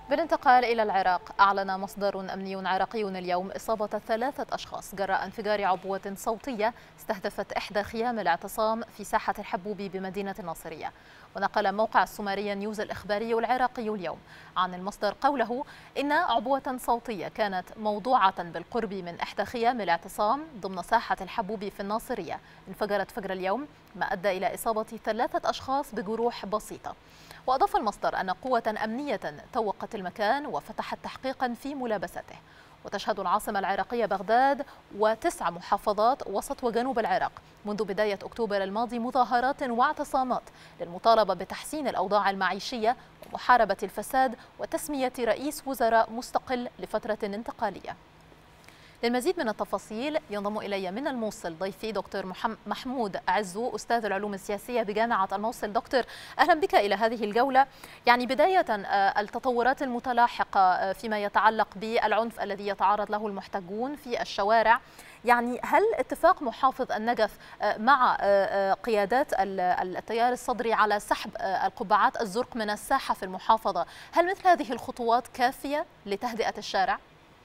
بالانتقال إلى العراق، أعلن مصدر أمني عراقي اليوم إصابة 3 أشخاص جراء انفجار عبوة صوتية استهدفت إحدى خيام الاعتصام في ساحة الحبوبي بمدينة الناصرية. ونقل موقع السومرية نيوز الإخباري العراقي اليوم عن المصدر قوله إن عبوة صوتية كانت موضوعة بالقرب من إحدى خيام الاعتصام ضمن ساحة الحبوبي في الناصرية انفجرت فجر اليوم، ما أدى إلى إصابة 3 أشخاص بجروح بسيطة. وأضاف المصدر أن قوة أمنية توقت المكان وفتحت تحقيقا في ملابسته. وتشهد العاصمة العراقية بغداد و9 محافظات وسط وجنوب العراق منذ بداية أكتوبر الماضي مظاهرات واعتصامات للمطالبة بتحسين الأوضاع المعيشية ومحاربة الفساد وتسمية رئيس وزراء مستقل لفترة انتقالية. للمزيد من التفاصيل ينضم إلي من الموصل ضيفي دكتور محمود عزو، أستاذ العلوم السياسية بجامعة الموصل. دكتور، أهلا بك إلى هذه الجولة. يعني بداية التطورات المتلاحقة فيما يتعلق بالعنف الذي يتعرض له المحتجون في الشوارع، يعني هل اتفاق محافظ النجف مع قيادات التيار الصدري على سحب القبعات الزرق من الساحة في المحافظة، هل مثل هذه الخطوات كافية لتهدئة الشارع؟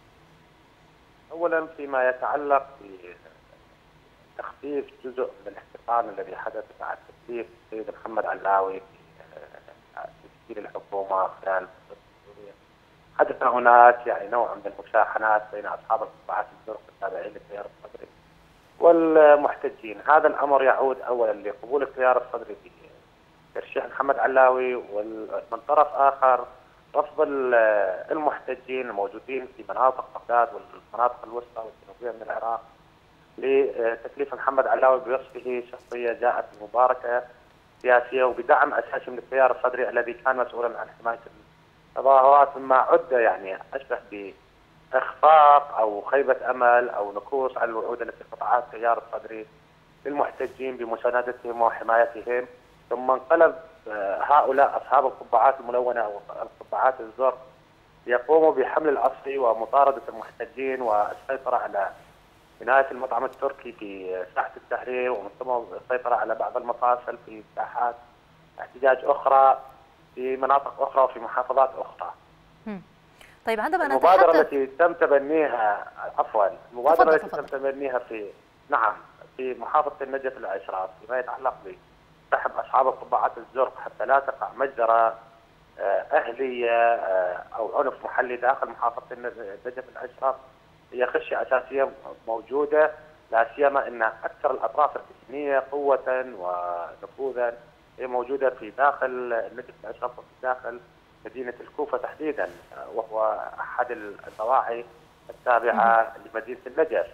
أولا فيما يتعلق بتخفيف جزء من الاحتقان الذي حدث مع تكليف السيد محمد علاوي في تشكيل الحكومة خلال الفترة السورية، حدث هناك يعني نوع من المشاحنات بين أصحاب القطاعات الزرق التابعين للتيار الصدري والمحتجين. هذا الأمر يعود أولا لقبول التيار الصدري بترشيح محمد علاوي، ومن طرف آخر رفض المحتجين الموجودين في مناطق بغداد والمناطق الوسطى والجنوبيه من العراق لتكليف محمد علاوي بوصفه شخصيه جاءت مباركه سياسيه وبدعم اساسي من التيار الصدري الذي كان مسؤولا عن حمايه التظاهرات، مما عد يعني اشبه باخفاق او خيبه امل او نكوص على الوعود التي قطعها التيار الصدري للمحتجين بمساندتهم وحمايتهم. ثم انقلب هؤلاء أصحاب القبعات الملونة أو القبعات الزرق يقوموا بحمل الأصفي ومطاردة المحتجين والسيطرة على بناية المطعم التركي في ساحة التحرير، ومن ثم السيطرة على بعض المفاصل في ساحات احتجاج أخرى في مناطق أخرى وفي محافظات أخرى. طيب، عندما المبادرة التي تم تبنيها المبادرة التي تم تبنيها في محافظة النجف الأشراف فيما يتعلق سحب أصحاب القبعات الزرق حتى لا تقع مجزرة أهلية أو عنف محلي داخل محافظة النجف الأشراف هي خشية أساسية موجودة، لا سيما أن أكثر الأطراف الإثنية قوة ونفوذا هي موجودة في داخل النجف الأشراف وفي داخل مدينة الكوفة تحديدا، وهو أحد الضواحي التابعة لمدينة النجف.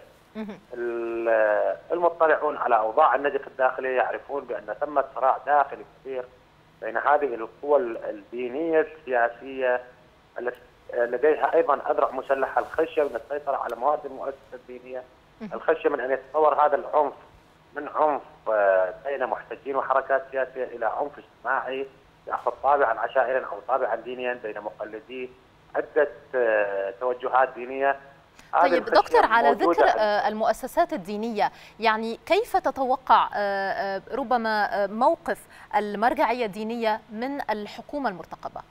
المطلعون على أوضاع النجف الداخلية يعرفون بأن ثمة صراع داخلي كبير بين هذه القوى الدينية السياسية التي لديها أيضا أذرع مسلحة، الخشية من السيطرة على مواد المؤسسة الدينية، الخشية من أن يتطور هذا العنف من عنف بين محتجين وحركات سياسية إلى عنف اجتماعي يأخذ طابعا عشائريا أو طابعا دينيا بين مقلدي عدة توجهات دينية. طيب دكتور، على ذكر المؤسسات الدينية، يعني كيف تتوقع ربما موقف المرجعية الدينية من الحكومة المرتقبة؟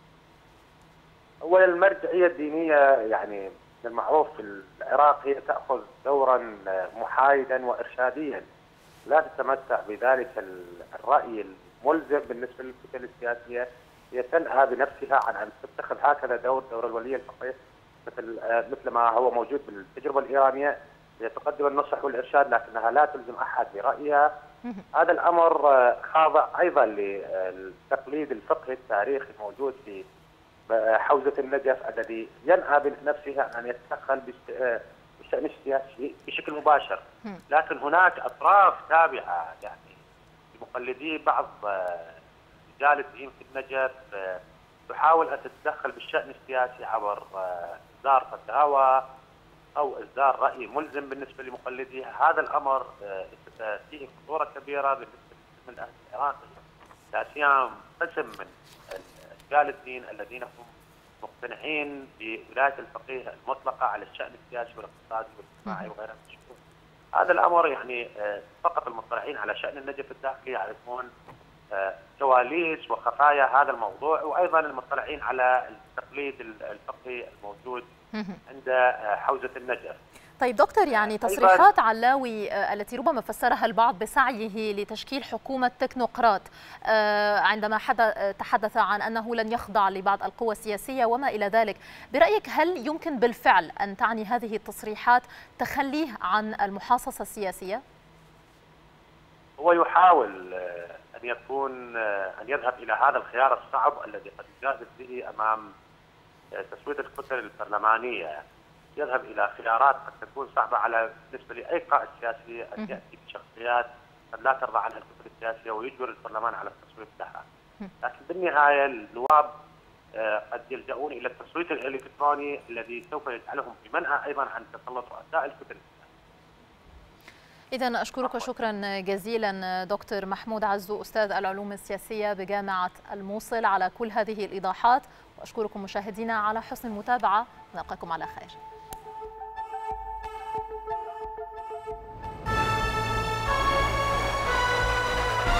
أولا المرجعية الدينية يعني من المعروف في العراق هي تأخذ دورا محايدا وإرشاديا، لا تتمتع بذلك الرأي الملزم بالنسبة للكتل السياسية. هي تنأى بنفسها عن أن تتخذ هكذا دور الولي الفقيه مثل ما هو موجود بالتجربة الإيرانية، هي تقدم النصح والإرشاد لكنها لا تلزم أحد برأيها. هذا الأمر خاضع أيضا للتقليد الفقهي التاريخي الموجود في حوزة النجف الذي ينأى بنفسه عن أن يتدخل بالشأن السياسي بشكل مباشر، لكن هناك أطراف تابعة يعني مقلدي بعض رجال الدين في النجف تحاول أن تتدخل بالشأن السياسي عبر إصدار فتاوى أو إصدار رأي ملزم بالنسبة لمقلديها. هذا الأمر فيه خطورة كبيرة بالنسبة من أهل العراق، لا سيما قسم من رجال الدين الذين هم مقتنعين بولاية الفقيه المطلقة على الشأن السياسي والاقتصادي والاجتماعي وغيرها من الشؤون. هذا الأمر يعني فقط المطلعين على شأن النجف الداخلي يعرفون كواليس وخفايا هذا الموضوع، وايضا المطلعين على التقليد الفقهي الموجود عند حوزه النجف. طيب دكتور، يعني تصريحات علاوي التي ربما فسرها البعض بسعيه لتشكيل حكومة تكنوقراط، عندما تحدث عن أنه لن يخضع لبعض القوى السياسية وما إلى ذلك، برأيك هل يمكن بالفعل أن تعني هذه التصريحات تخليه عن المحاصصة السياسية؟ هو يحاول أن يذهب إلى هذا الخيار الصعب الذي قد يجازف به أمام تسوية الكتل البرلمانية. يذهب إلى خيارات قد تكون صعبة على بالنسبة لأي قائد سياسي أن يأتي بشخصيات قد لا ترضى عنها الكتل السياسية ويجبر البرلمان على التصويت لها. لكن بالنهاية النواب قد يلجؤون إلى التصويت الإلكتروني الذي سوف يجعلهم بمنأى أيضا عن تسلط رؤساء الكتل. إذن أشكرك شكرا جزيلا دكتور محمود عزو، أستاذ العلوم السياسية بجامعة الموصل، على كل هذه الإيضاحات، وأشكركم مشاهدينا على حسن المتابعة، نلقاكم على خير.